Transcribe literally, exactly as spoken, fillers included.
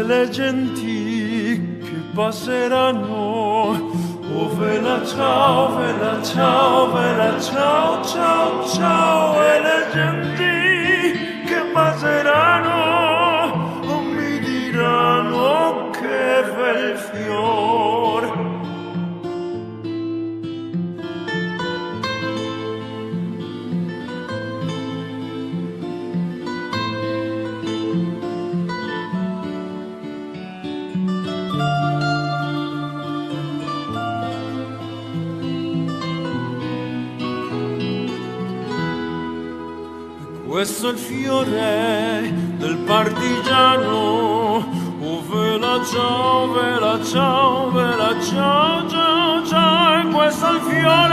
le genti che passeranno. Oh vela ciao, vela ciao, vela ciao, ciao, ciao, e le genti che passeranno oh, mi diranno che bel fior. Questo è il fiore del partigiano. Oh vela ciao, vela ciao, vela ciao, ciao, ciao. E questo è il fiore